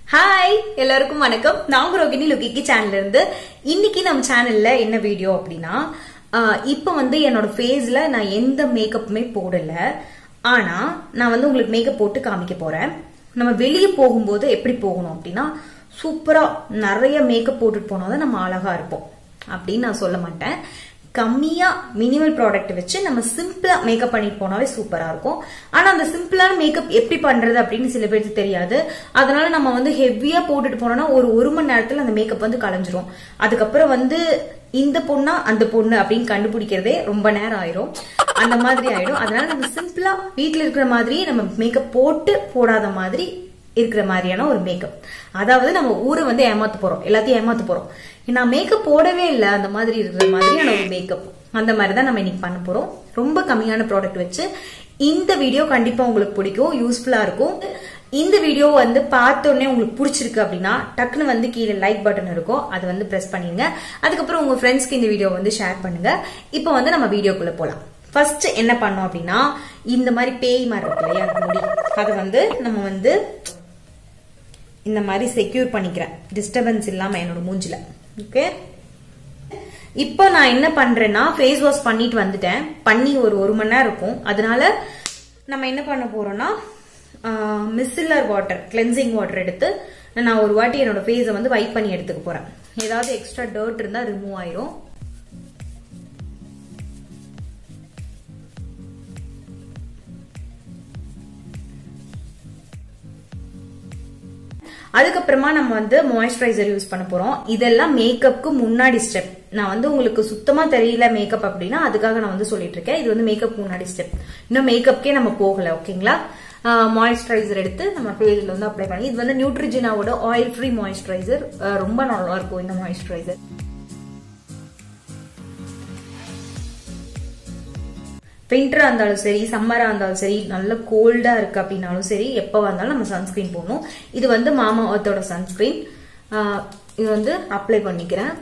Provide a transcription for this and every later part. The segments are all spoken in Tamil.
ஹாய் எல்லாருக்கும் வணக்கம். நான் ரோகிணி லுக்கிக்கு சேனல்ல இருந்து இன்னைக்கு நம்ம சேனல்ல என்ன வீடியோ அப்படின்னா, இப்போ என்னோட ஃபேஸ்ல நான் எந்த மேக்கப்புமே போடல. ஆனா நான் உங்களுக்கு மேக்கப் போட்டு காமிக்க போறேன். நம்ம வெளியே போகும்போது எப்படி போகணும் அப்படின்னா, சூப்பரா நிறைய மேக்கப் போட்டுட்டு போனாதான் நம்ம அழகா இருப்போம் அப்படின்னு நான் சொல்ல மாட்டேன். கம்மியா மினிமல் ப்ராடக்ட் வச்சு நம்ம சிம்பிளா மேக்கப் பண்ணிட்டு போனாவே சூப்பரா இருக்கும். ஆனா அந்த சிம்பிளான மேக்கப் எப்படி பண்றது அப்படின்னு சில பேருக்கு தெரியாது. அதனால நம்ம ஹெவியா போட்டுட்டு போனோம்னா ஒரு மணி நேரத்துல அந்த மேக்கப் கலைஞ்சிரும். அதுக்கப்புறம் இந்த பொண்ணா அந்த பொண்ணு அப்படின்னு கண்டுபிடிக்கிறதே ரொம்ப நேரம் ஆயிரும். அந்த மாதிரி ஆயிடும். அதனால நம்ம சிம்பிளா வீட்டுல இருக்கிற மாதிரியே நம்ம மேக்கப் போட்டு போடாத மாதிரி இருக்கிற மாதிரியான ஒரு மேக்கப். அதாவது நம்ம ஊரை ஏமாத்து போறோம், எல்லாத்தையும் ஏமாத்து போறோம். நான் மேக்கப் போடவே இல்லை அந்த மாதிரி இருக்கிற மாதிரியான ஒரு மேக்கப். அந்த மாதிரி தான் நம்ம இன்னைக்கு பண்ண போறோம். ரொம்ப கம்மியான ப்ராடக்ட் வச்சு. இந்த வீடியோ கண்டிப்பா உங்களுக்கு பிடிக்கும், யூஸ்ஃபுல்லா இருக்கும். இந்த வீடியோ பார்த்தோன்னே உங்களுக்கு பிடிச்சிருக்கு அப்படின்னா டக்குன்னு கீழே லைக் பட்டன் இருக்கும், அது பிரஸ் பண்ணிடுங்க. அதுக்கப்புறம் உங்க ஃப்ரெண்ட்ஸ்க்கு இந்த வீடியோ ஷேர் பண்ணுங்க. இப்போ நம்ம வீடியோக்குள்ள போலாம். ஃபர்ஸ்ட் என்ன பண்ணோம் அப்படின்னா, இந்த மாதிரி பேய் மாதிரி இருக்கு இல்லையா முடி, அதை நம்ம இந்த மாதிரி செக்யூர் பண்ணிக்கிறேன், டிஸ்டர்பன்ஸ் இல்லாம என்னோட மூஞ்சில. ஓகே, இப்போ நான் என்ன பண்றேன்னா, ஃபேஸ் வாஷ் பண்ணிட்டு வந்துட்டேன். பண்ணி ஒரு மணி நேரம் இருக்கும். அதனால நம்ம என்ன பண்ண போறோம்னா, மிசில்லர் வாட்டர், கிளென்சிங் வாட்டர் எடுத்து நான் ஒரு வாட்டி என்னோட ஃபேஸை வைப் பண்ணி எடுத்துக்க போறேன். ஏதாவது எக்ஸ்ட்ரா டர்ட் இருந்தா ரிமூவ் ஆயிரும். அதுக்கப்புறமா நம்ம மாய்ஸ்சரைசர் யூஸ் பண்ண போறோம். இதெல்லாம் மேக்கப்புக்கு முன்னாடி ஸ்டெப். நான் உங்களுக்கு சுத்தமா தெரியல மேக்கப் அப்படின்னா அதுக்காக நான் சொல்லிட்டு இருக்கேன். இது மேக்கப் முன்னாடி ஸ்டெப். இன்னும் மேக்கப்கே நம்ம போகல. ஓகேங்களா, மாய்ஸ்சரைசர் எடுத்து நம்ம ஃபேஸ்ல அப்ளை பண்ணி, இது நியூட்ரிஜெனாவோட ஆயில் ஃப்ரீ மாய்ஸ்சரைசர். ரொம்ப நல்லா இருக்கும் இந்த மாய்ஸ்சரைசர். விண்டரா இருந்தாலும் சரி, சம்மரா இருந்தாலும் சரி, நல்ல கோல்டா இருக்கு அப்படின்னாலும் சரி, எப்ப வந்தாலும் நம்ம சன்ஸ்கிரீன் போடணும். இது மாமாஅர்த்தோட சன்ஸ்கிரீன். இது அப்ளை பண்ணிக்கிறேன்.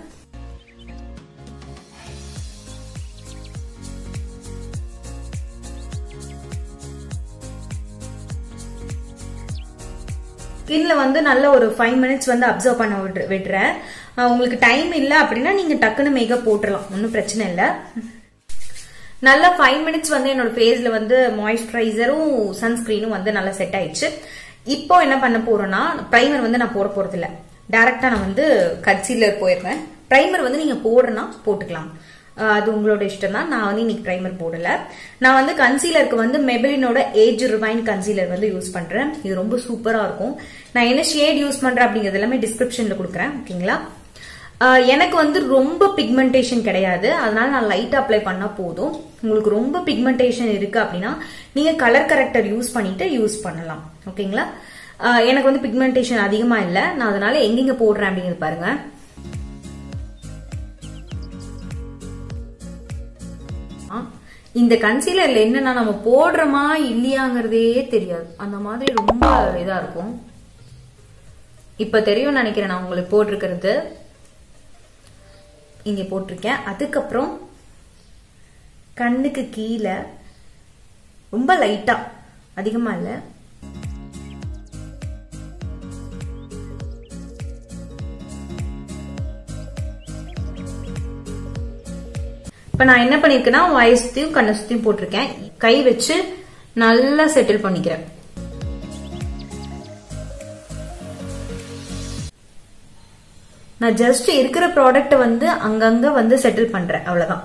ஸ்கின்ல நல்ல ஒரு 5 மினிட்ஸ் அப்சர்வ் பண்ண விடுறேன். உங்களுக்கு டைம் இல்ல அப்படின்னா நீங்க டக்குன்னு மேக்கப் போட்டுடலாம், ஒன்னும் பிரச்சனை இல்ல. நல்ல 5 மினிட்ஸ் என்னோட ஃபேஸ்ல மாய்ஸ்சரைசரும் சன்ஸ்கிரீனும் நல்லா செட் ஆயிடுச்சு. இப்போ என்ன பண்ண போறோம்னா, பிரைமர் நான் போட போறது இல்ல. டைரக்டா நான் கன்சீலர் போயிருக்கேன். பிரைமர் நீங்க போடுறனா போட்டுக்கலாம், அது உங்களோட இஷ்டம் தான். நான் இன்னைக்கு பிரைமர் போடல. நான் கன்சீலருக்கு Maybellineோட ஏஜ் ரிவைன் கன்சீலர் யூஸ் பண்றேன். இது ரொம்ப சூப்பரா இருக்கும். நான் என்ன ஷேட் யூஸ் பண்றேன் அப்படிங்கறது எல்லாமே டிஸ்கிரிப்ஷன்ல கொடுக்குறேன். ஓகேங்களா, எனக்கு ரொம்ப பிக்மெண்டேஷன் கிடையாது, அதனால நான் லைட்டா அப்ளை பண்ணா போதும். உங்களுக்கு ரொம்ப பிக்மெண்டேஷன் இருக்கு அப்படின்னா நீங்க கலர் கரெக்டர் யூஸ் பண்ணிட்டு யூஸ் பண்ணலாம். ஓகேங்களா, எனக்கு பிக்மெண்டேஷன் அதிகமா இல்ல, நான் அதனால எங்கெங்க போடுறேன் அப்படிங்கிறது பாருங்க. இந்த கன்சீலர்ல என்னன்னா, நம்ம போடுறோமா இல்லையாங்கிறதே தெரியாது. அந்த மாதிரி ரொம்ப இதா இருக்கும். இப்ப தெரியும் நினைக்கிறேன் நான் உங்களுக்கு போட்டிருக்கிறது. இங்க போட்டிருக்கேன். அதுக்கப்புறம் கண்ணுக்கு கீழே ரொம்ப லைட்டா, அதிகமா இல்ல, இப்ப நான் என்ன பண்ணிருக்கேன்னா, வாயை சுத்தியும் கண்ணை சுத்தியும் போட்டிருக்கேன். கை வச்சு நல்லா செட்டில் பண்ணிக்கிறேன். நான் ஜஸ்ட் இருக்கிற ப்ராடக்ட் அங்கங்க செட்டில் பண்றேன், அவ்வளவுதான்.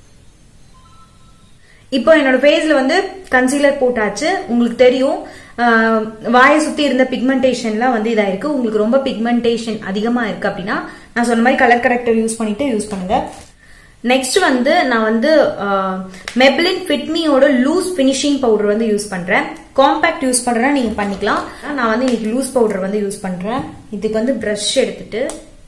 இப்போ என்னோட ஃபேஸ்ல கன்சீலர் போட்டாச்சு. உங்களுக்கு தெரியும், வாயை சுத்தி இருந்த பிக்மெண்டேஷன்லாம் இதாயிருக்கு. உங்களுக்கு ரொம்ப பிக்மெண்டேஷன் அதிகமா இருக்கு அப்படின்னா நான் சொன்ன மாதிரி கலர் கரெக்டர் யூஸ் பண்ணிட்டு யூஸ் பண்ணுங்க. நெக்ஸ்ட் நான் Maybelline Fit Meயோட லூஸ் பினிஷிங் பவுடர் யூஸ் பண்றேன். காம்பாக்ட் யூஸ் பண்றேன்னா நீங்க பண்ணிக்கலாம். நான் இன்னைக்கு லூஸ் பவுடர் யூஸ் பண்றேன். இதுக்கு பிரஷ் எடுத்துட்டு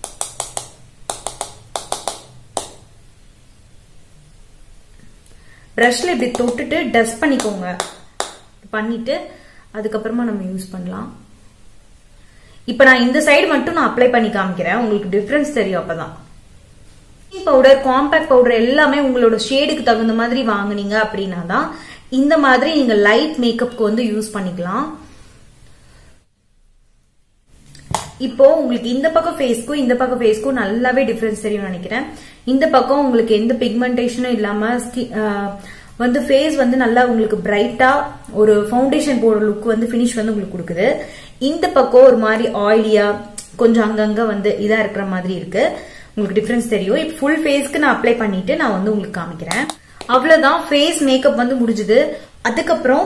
பிரஷ்ல இப்படி தொட்டுட்டு டஸ்ட் பண்ணிக்கோங்க. பண்ணிட்டு அதுக்கப்புறமா நம்ம யூஸ் பண்ணலாம். இப்ப நான் இந்த சைடு மட்டும் நான் அப்ளை பண்ணி காமிக்கிறேன், உங்களுக்கு டிஃபரன்ஸ் தெரியும். அப்பதான் பவுடர், காம்பாக்ட் பவுடர் எல்லாமே உங்களோட ஷேடுக்கு தகுந்த மாதிரி வாங்குனீங்க அப்படின்னா தான் இந்த மாதிரி நீங்க லைட் மேக்கப்க்கு யூஸ் பண்ணிக்கலாம். இப்போ உங்களுக்கு இந்த பக்கம் ஃபேஸ்க்கும் இந்த பக்கம் ஃபேஸ்க்கும் நல்லாவே டிஃபரன்ஸ் தெரியும் நினைக்கிறேன். இந்த பக்கம் உங்களுக்கு எந்த பிக்மெண்டேஷனும் இல்லாம வந்து ஃபேஸ் வந்து நல்லா உங்களுக்கு பிரைட்டா ஒரு ஃபவுண்டேஷன் போடுற லுக் வந்து ஃபினிஷ் வந்து உங்களுக்கு கொடுக்குது. இந்த பக்கம் ஒரு மாதிரி ஆயிலியா கொஞ்சம் அங்கங்க வந்து இதா இருக்கிற மாதிரி இருக்கு. உங்களுக்கு டிஃபரன்ஸ் தெரியும். இப்போ ஃபுல் ஃபேஸ்க்கு நான் அப்ளை பண்ணிட்டு நான் வந்து உங்களுக்கு காமிக்கிறேன். அவ்வளவுதான், ஃபேஸ் மேக்கப் வந்து முடிஞ்சது. அதுக்கப்புறம்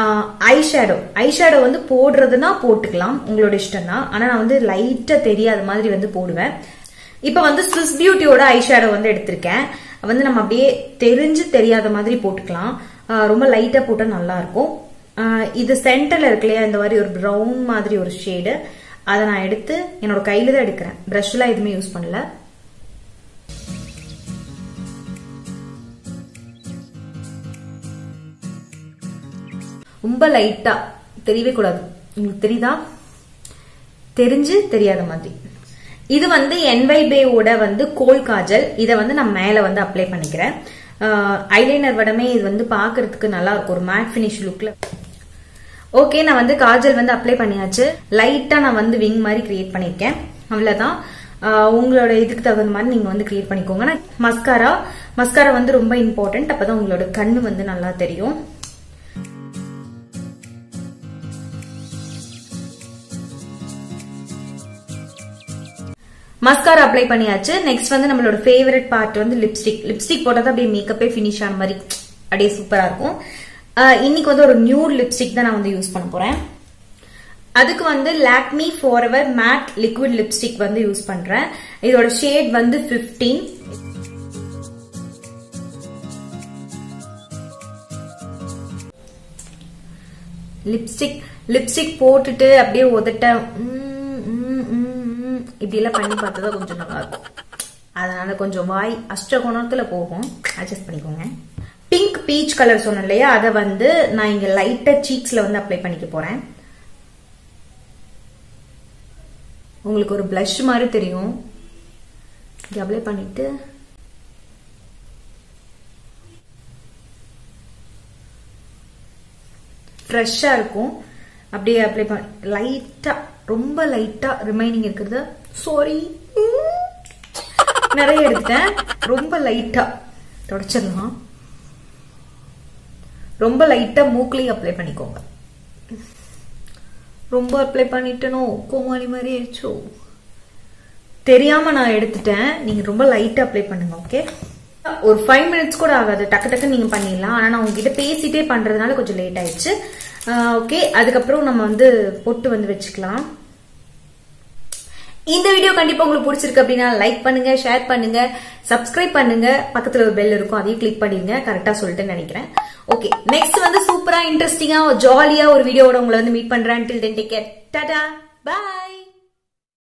ஐஷேடோ வந்து போடுறதுன்னா போட்டுக்கலாம், உங்களோட இஷ்டம் தான். ஆனா நான் வந்து லைட்டா தெரியாத மாதிரி வந்து போடுவேன். இப்ப வந்து ஸ்விஸ் பியூட்டியோட ஐஷேடோ வந்து எடுத்திருக்கேன். வந்து நம்ம அப்படியே தெரிஞ்சு தெரியாத மாதிரி போட்டுக்கலாம். ரொம்ப லைட்டா போட்டா நல்லா இருக்கும். இது சென்டர்ல இருக்கு இல்லையா, இந்த மாதிரி ஒரு ப்ரௌன் மாதிரி ஒரு ஷேடு, அதை நான் எடுத்து என்னோட கையில தான் எடுக்கிறேன். பிரஷ் எல்லாம் எதுவுமே யூஸ் பண்ணல. ரொம்ப லைட்டா, தெரியவே கூடாது. உங்களுக்கு தெரியுதா? தெரிஞ்சு தெரியாத மாதிரி. இது வந்து NYBayோட வந்து கோல் காஜல். இதை வந்து நான் மேல வந்து அப்ளை பண்ணிக்கிறேன். ஐலைனர் விடமே இது வந்து பாக்குறதுக்கு நல்லா இருக்கும், ஒரு மேட் பினிஷ் லுக்ல. ஓகே, நான் வந்து காஜல் வந்து அப்ளை பண்ணியாச்சு. லைட்டா நான் வந்து விங் மாதிரி கிரியேட் பண்ணிருக்கேன். அவ்வளவுதான். உங்களோட இதுக்கு தகுந்த மாதிரி நீங்க வந்து கிரியேட் பண்ணிக்கோங்க. மஸ்காரா வந்து ரொம்ப இம்பார்ட்டன்ட். அப்பதான் உங்களோட கண்ணு வந்து நல்லா தெரியும். மஸ்காரா அப்ளை பண்ணியாச்சு. நெக்ஸ்ட் வந்து நம்மளோட ஃபேவரட் பார்ட் வந்து லிப்ஸ்டிக் போட்டா அப்படியே மேக்கப்பே பினிஷ் ஆன மாதிரி அப்படியே சூப்பரா இருக்கும். இன்னைக்கு வந்து ஒரு நியூட் லிப்ஸ்டிக் தான் நான் வந்து யூஸ் பண்ண போறேன். அதுக்கு வந்து Lakme forever matte liquid lipstick வந்து யூஸ் பண்றேன். இதோட ஷேட் வந்து 15. லிப்ஸ்டிக் போட்டுட்டு அப்படியே உதட்ட இப்படி எல்லாம் பண்ணி பார்த்தா கொஞ்சம் நல்லா இருக்கும். அதனால கொஞ்சம் வாய் அஷ்டகோணத்துல போகும், அட்ஜஸ்ட் பண்ணிக்கோங்க. பிங்க் பீச் கலர் சொன்னேன் இல்லையா, அதை வந்து நான் இங்க லைட்டா சீக்ஸ்ல வந்து அப்ளை பண்ணிக்க போறேன். உங்களுக்கு ஒரு பிளஷ் மாதிரி தெரியும். இங்க அப்ளை பண்ணிட்டு ஃப்ரெஷ்ஷா இருக்கும். அப்படியே அப்ளை பண்ண லைட்டா, ரொம்ப லைட்டா ரிமைனிங் இருக்கிறது. சாரி, நிறைய எடுத்தேன். ரொம்ப லைட்டா தொடச்சிடலாம். ரொம்ப லைட்டா மூக்குலையும் அப்ளை பண்ணிக்கோங்க. ரொம்ப அப்ளை பண்ணிட்டனோ, கோமாளி மாதிரி ஆயிடுச்சோ, தெரியாம நான் எடுத்துட்டேன். நீங்க ரொம்ப லைட்டா அப்ளை பண்ணுங்க. ஓகே, ஒரு 5 மினிட்ஸ் கூட ஆகாது, டக்கு டக்கு நீங்க பண்ணிடலாம். ஆனா நான் உங்ககிட்ட பேசிட்டே பண்றதுனால கொஞ்சம் லேட் ஆயிடுச்சு. ஓகே, அதுக்கப்புறம் நம்ம வந்து பொட்டு வந்து வச்சுக்கலாம். இந்த வீடியோ கண்டிப்பா உங்களுக்கு பிடிச்சிருக்கு அப்படின்னா லைக் பண்ணுங்க, ஷேர் பண்ணுங்க, சப்ஸ்கிரைப் பண்ணுங்க. பக்கத்துல ஒரு பெல் இருக்கும், அதையும் கிளிக் பண்ணிருங்க. கரெக்டா சொல்லிட்டு நினைக்கிறேன். ஓகே, நெக்ஸ்ட் வந்து சூப்பரா இன்ட்ரெஸ்டிங்கா ஜாலியா ஒரு வீடியோவோட உங்களை வந்து மீட் பண்றேன். Till then, take care. Tada, bye.